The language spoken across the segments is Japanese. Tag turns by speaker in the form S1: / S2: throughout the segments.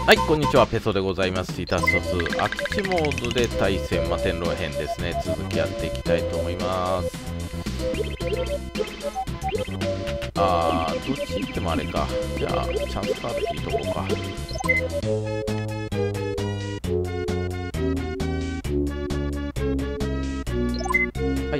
S1: はい、こんにちは、ペソでございます。ティタストス、空き地モードで対戦、天狼編ですね。続きやっていきたいと思います。どっち行ってもあれか。じゃあ、チャンスカード引いとこうか。はい、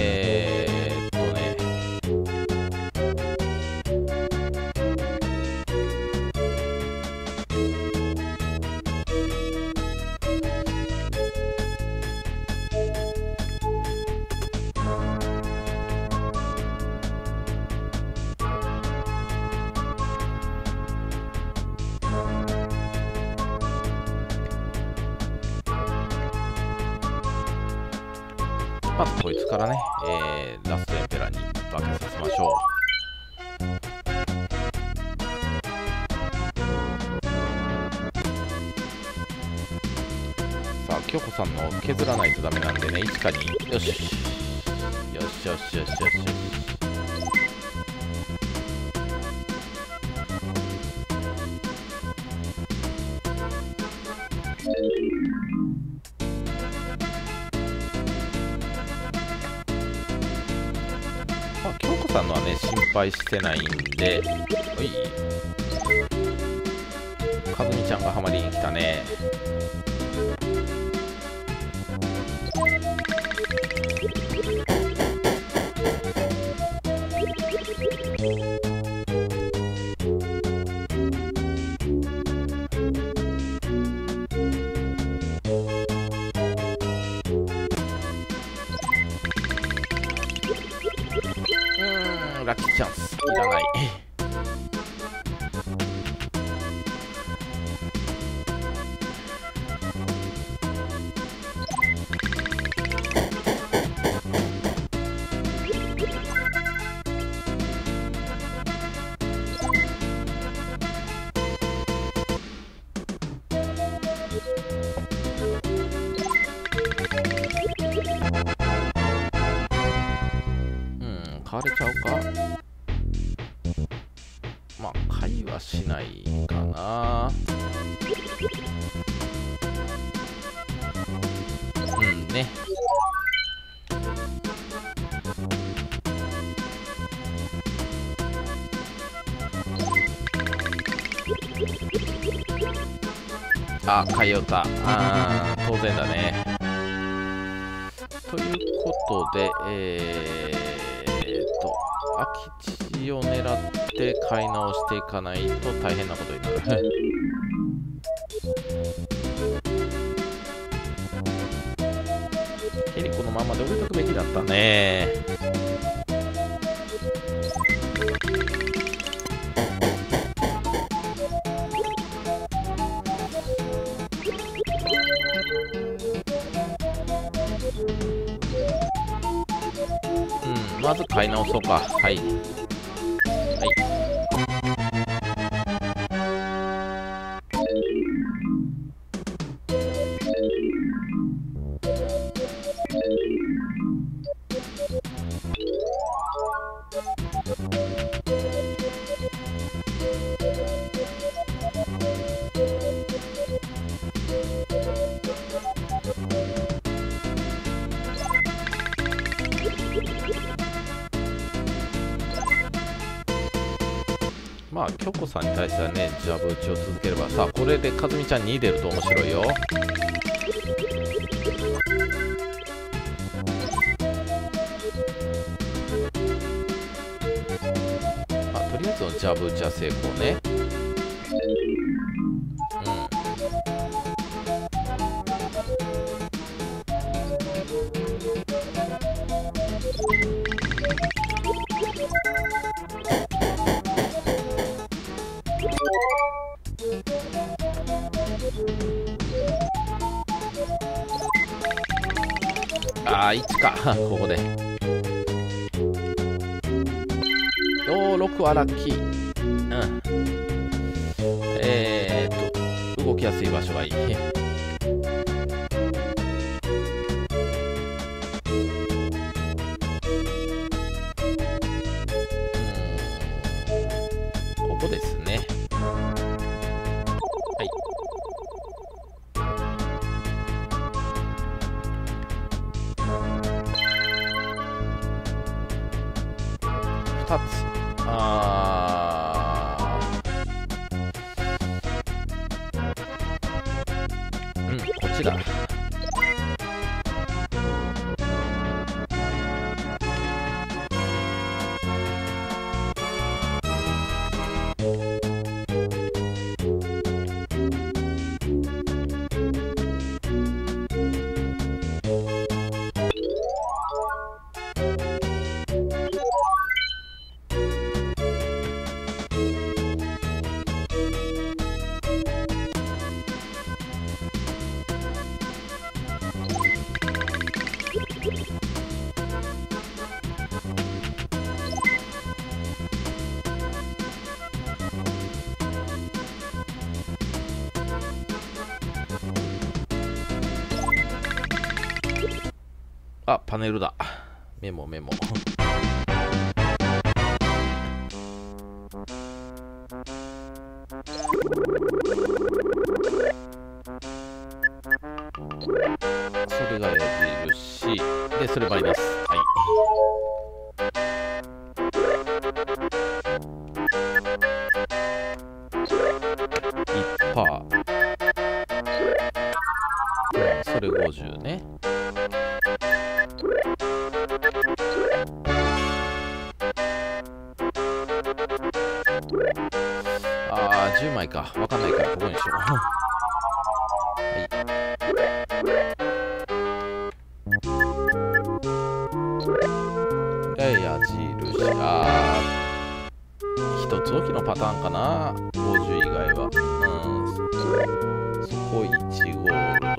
S1: まずこいつからね、ラストエンペラーに化けさせましょう。さあ、京子さんの削らないとダメなんでね、1か2。よし。よしよしよしよしよし。京子さんのはね、心配してないんで、おい。かずみちゃんがハマりに来たね。ラッキーチャンスいらない。買われちゃうか。まあ買いはしないかな。うんね。買いよった。当然だね。ということで空き地を狙って買い直していかないと大変なことになる。ヘリこのままで置いとくべきだったね。まず買い直そうか。はい。はい。まあ京子さんに対してはね、ジャブ打ちを続ければ、さあこれでかずみちゃん2出ると面白いよ。とりあえずのジャブ打ちは成功ね。1かここで。6はラッキー。動きやすい場所がいい。ここですね。はい。 ちだ。あ、パネルだ。メモメモ。それが矢印で、それマイナス。はい。1%。それ50ね。10枚か。わかんないから、ここにしよう。はい。矢印。一つ置きのパターンかな。50以外は。そこ1ゴール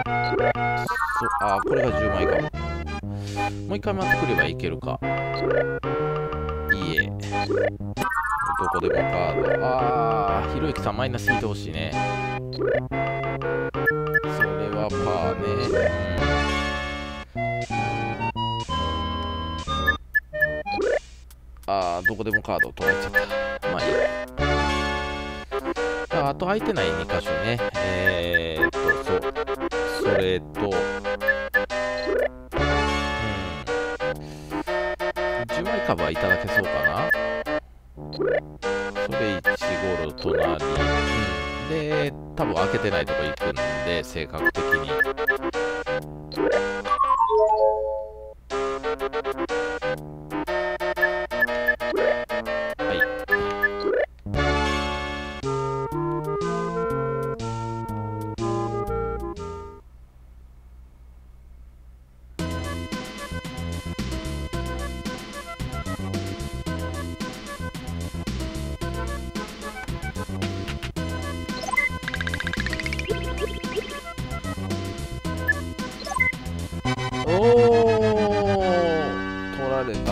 S1: ド。これが10枚か。もう一回回ってくればいけるか。いいえ。どこでもカード。ひろゆきさんマイナス引いてほしいね。それはパーね。どこでもカードを取られちゃった。まあいいや。あと空いてない2箇所ね。それと、10枚株はいただけそうかな。それ1ゴールド隣、で多分開けてないとこ行くんで、性格的に取られた。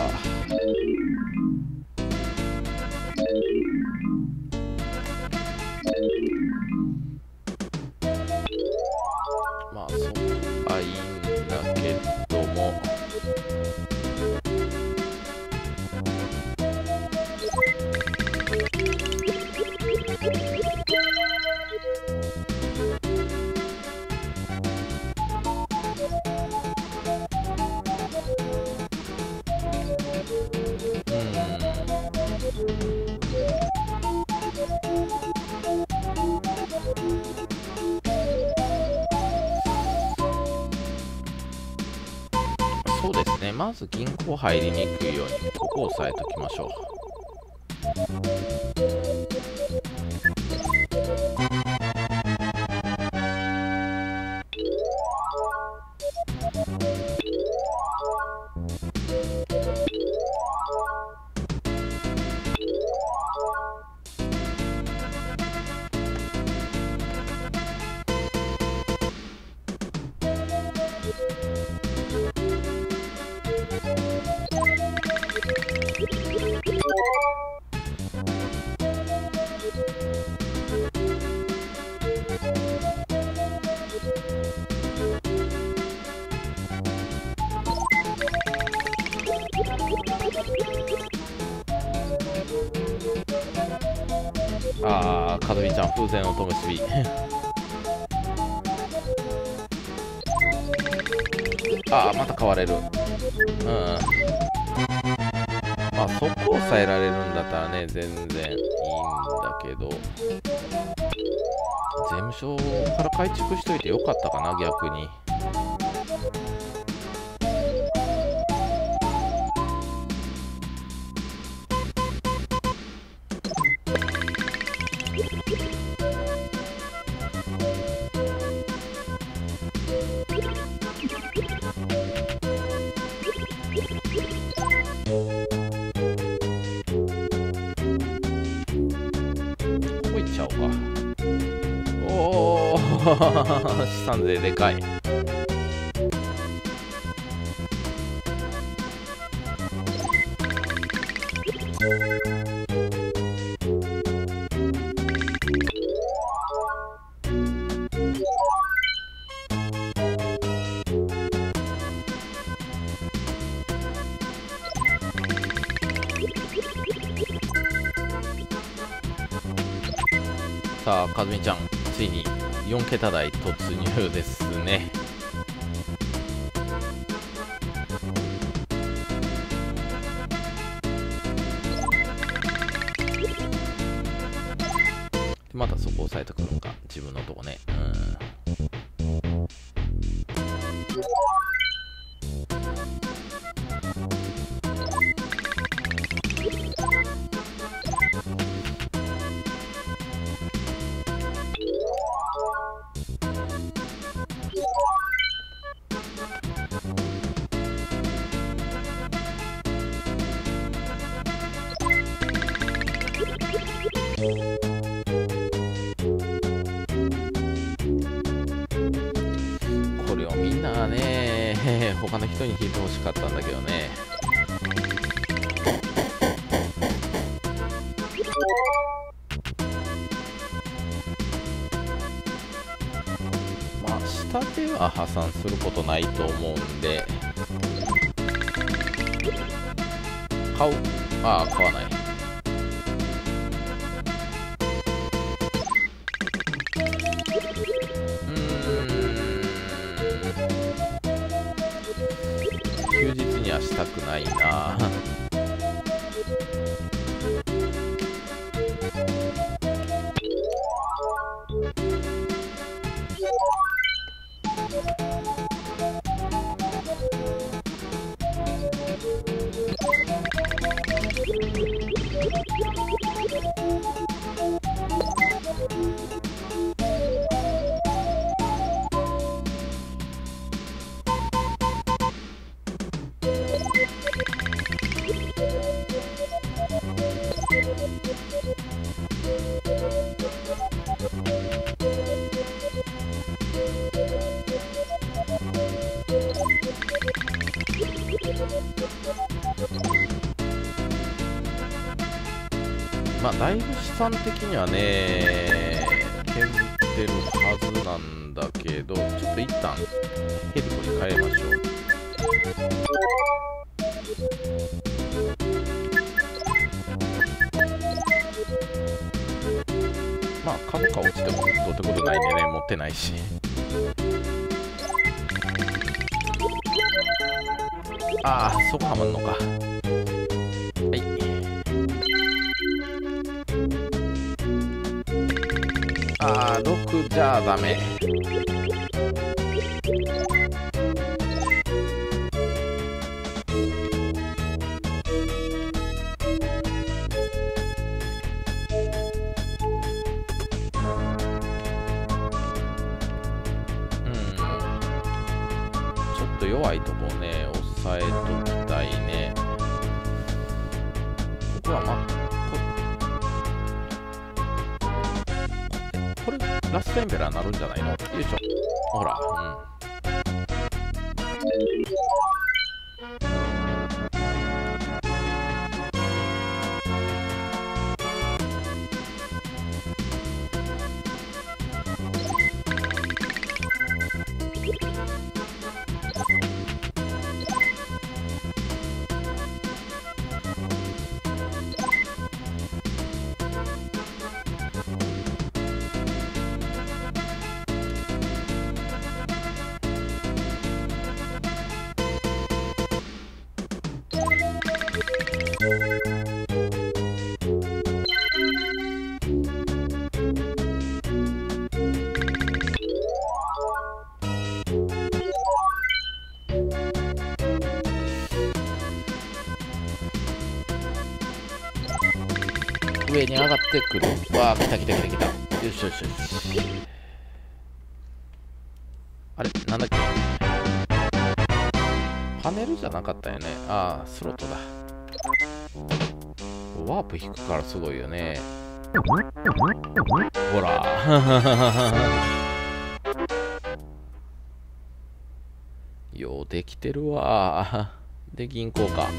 S1: まあそこはいいんだけども、そうですね、まず銀行入りにくいようにここを押さえときましょう。かずみちゃん風船のと結びまた変われる。まあそこを抑えられるんだったらね全然いいんだけど、 税務署から改築しといてよかったかな、逆に。ここ行っちゃおうか。おお資産税でかい。さあ、かずみちゃん、ついに4桁台突入ですね。またそこ押さえてくるのか、自分のとこね。これをみんなね、他の人に引いてほしかったんだけどね。まあ下では破産することないと思うんで、買う？ああ、買わない。休日にはしたくないな。まあだいぶ資産的にはね削ってるはずなんだけど、ちょっと一旦ヘリコに変えましょう。まあ株価落ちてもどうってことないんでね、持ってないし。ああ、そこはまんのか。はい。ああ、6じゃあダメ。ちょっと弱いとこね、抑えときたいね。ここはこれラストエンペラーになるんじゃないの？よいしょ。ほら、 上に上がってくる。わあ、来た来た来た来た。よしよしよし。あれなんだっけ、パネルじゃなかったよね。ああ、スロットだ。ワープ引くからすごいよね。ほらようできてるわ。で、銀行か。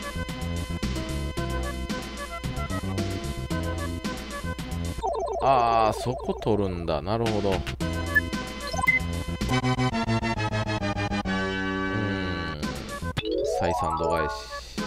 S1: ああ、そこ取るんだ。なるほど。採算度外視。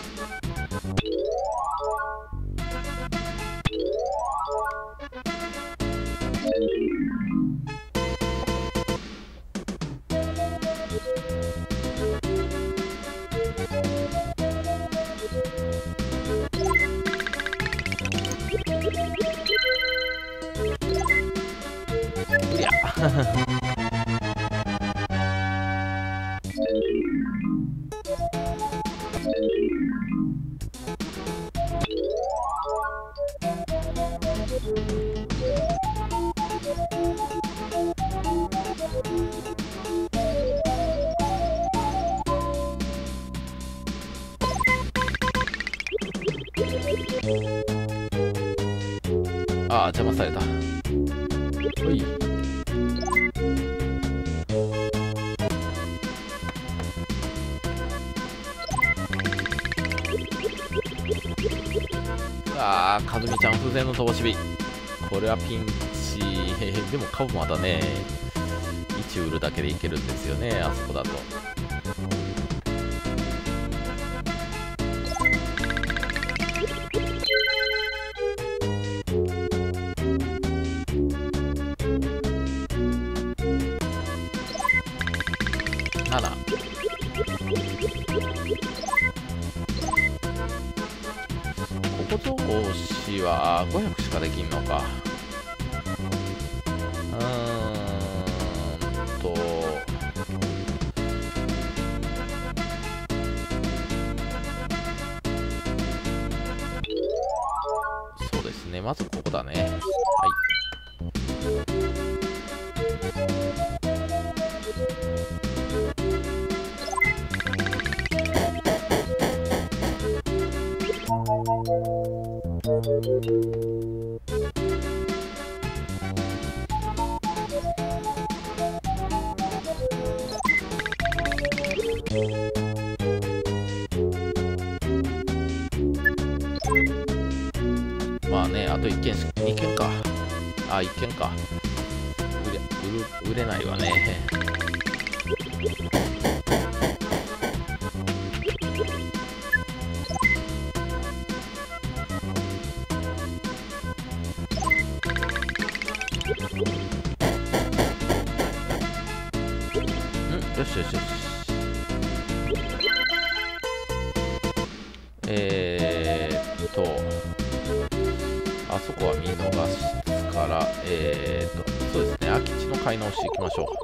S1: いやああ、邪魔された。ほい。ああ、かずみちゃん風船の飛ばし火。これはピンチ。でも株まだね、1売るだけでいけるんですよね、あそこだと。7。ここ同士は500しかできんのか。そうですね、まずここだね。はい。まあね、あと1件2件か。あ、1件か。売れないわね。よしよしよし。あそこは見逃すから、そうですね、空き地の買い直しいきましょう。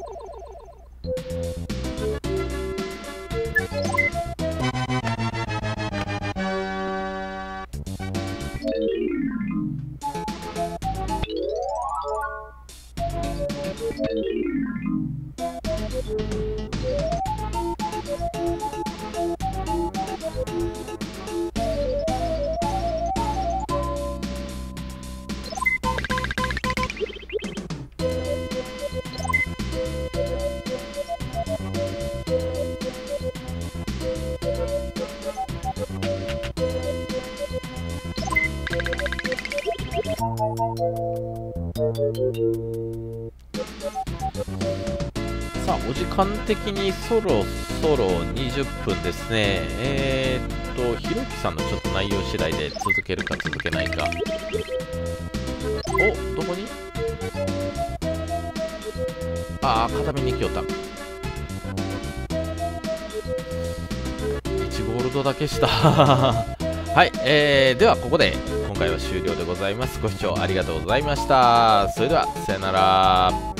S1: さあ、お時間的にそろそろ20分ですね。ひろきさんのちょっと内容次第で続けるか続けないか。お、どこに？ああ、片目に来よった。1ゴールドだけした。はい、ではここで今回は終了でございます。ご視聴ありがとうございました。それでは、さよなら。